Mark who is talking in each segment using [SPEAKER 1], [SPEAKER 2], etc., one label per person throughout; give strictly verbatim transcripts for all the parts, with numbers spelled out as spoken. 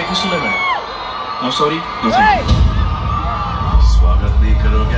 [SPEAKER 1] Thank you, Suleiman. No sorry, no thank you.
[SPEAKER 2] स्वागत नहीं करोगे?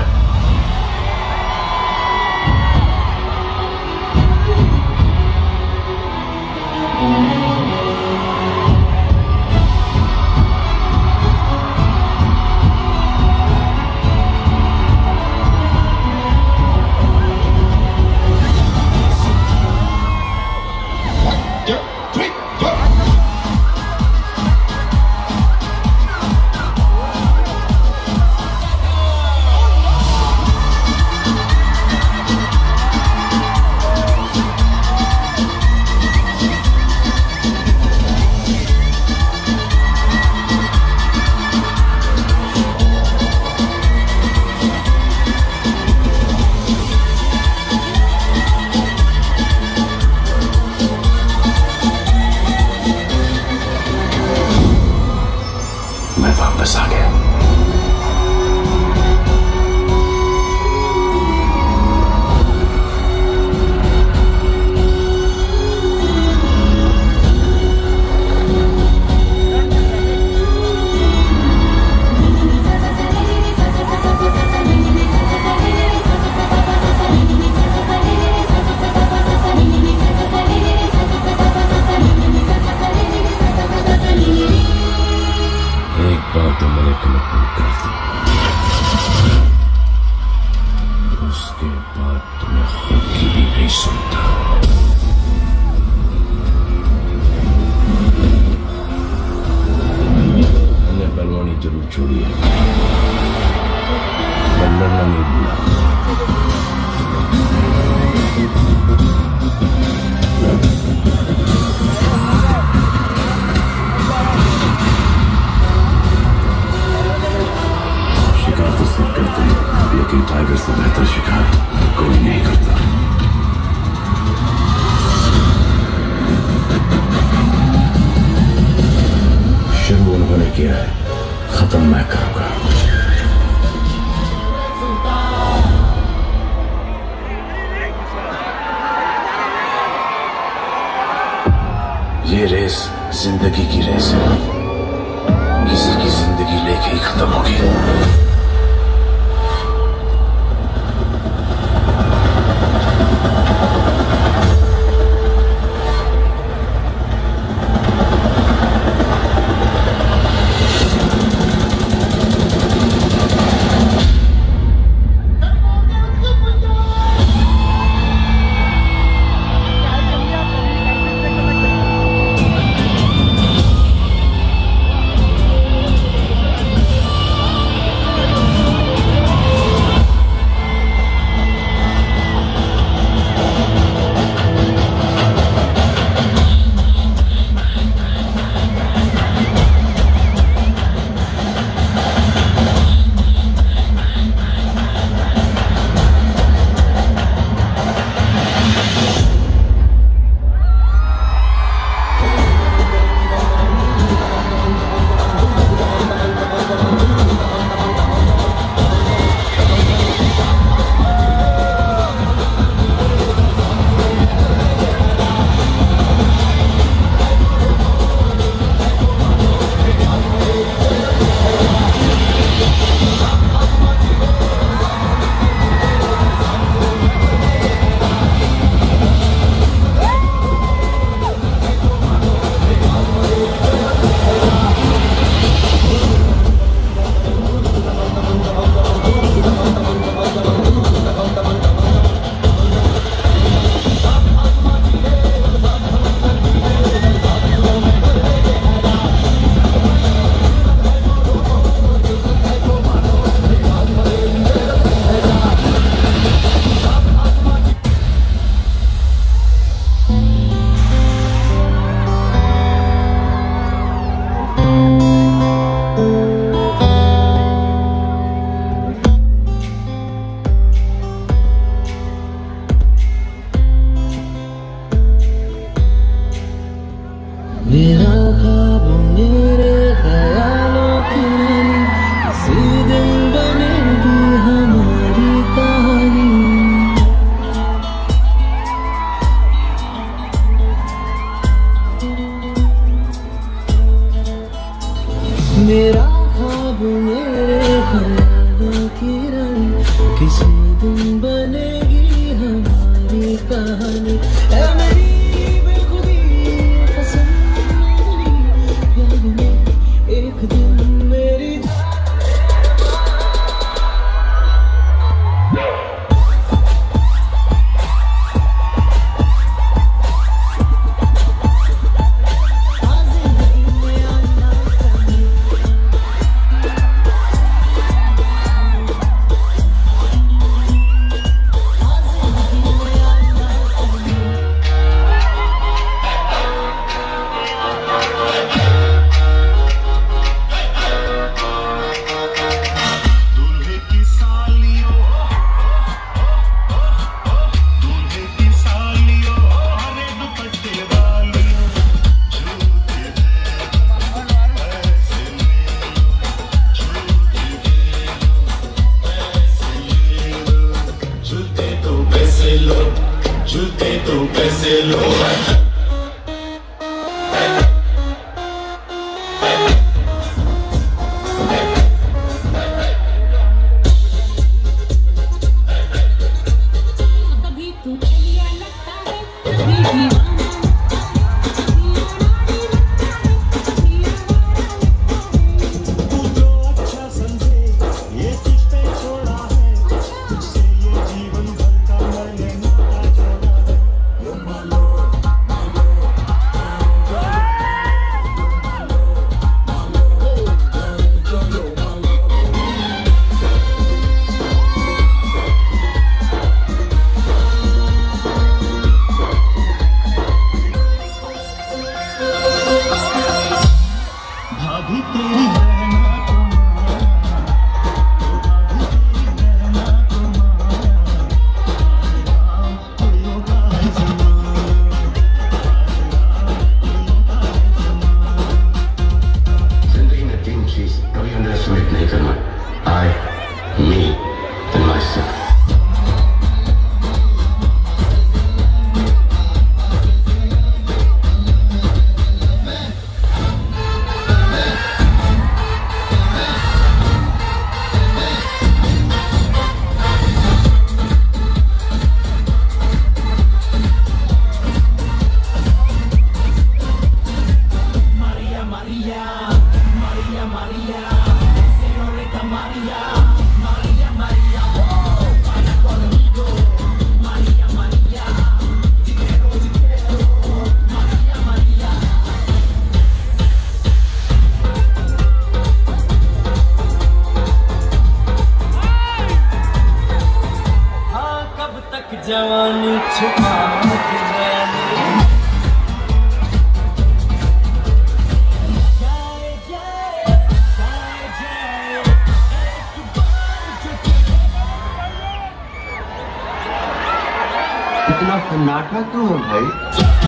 [SPEAKER 3] वापस आ गया। तो मैंने कमिटमेंट कर दी, उसके बाद तो मैं खुद की भी नहीं सुनता। मैंने बलवानी जरूर छोड़ी है, मैं लड़ना नहीं भूला। करते हैं, लेकिन टाइगर से बेहतर शिकार कोई नहीं करता। शुरू उन्होंने किया है, खत्म मैं करूंगा। ये रेस जिंदगी की रेस है, किसी की जिंदगी लेके ही खत्म होगी। मेरा ख्वाब मेरे ख्यालों की किसी दिन बनेगी हमारी कहानी।
[SPEAKER 4] मेरा ख्वाब मेरे ख्यालों की रानी, किसी दिन बनेगी हमारी कहानी। ऐ मेरी बेखुदी पसंद याद में एक दिन मेरी
[SPEAKER 3] झूठे तो पैसे लो।
[SPEAKER 5] कभी तू चलिया लगता है, कभी दीवाना
[SPEAKER 4] तू जो अच्छा समझे ये तुझ पे छोड़ा है, तुझसे ये जीवन भर का मैंने नाता जोड़ा है। भाभी तेरी रहना तो माया, भाभी तेरी रहना तो माया, कोई होता है ज़माना, कोई होता है ज़माना।
[SPEAKER 3] जिंदगी में तीन चीज कभी अंडरएस्टिमेट नहीं करना, I, me and myself.
[SPEAKER 4] जवानी छुपा के रहने जाए जाए जाए जाए एक बार जो
[SPEAKER 6] इतना सन्नाटा क्यों है भाई?